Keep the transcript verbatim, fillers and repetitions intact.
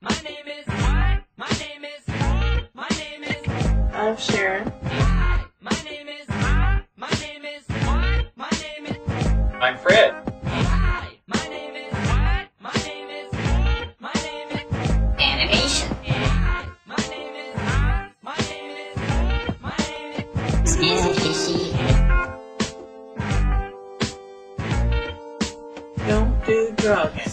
My name is what? My name is what? My name is I'm Sharon. Hi. My name is what? My name is what? My name is I'm Fred. Hi. My name is what? My name is what? My name is Animation. Hi. My name is what? My name is what? My name is Music fishy. Don't do drugs.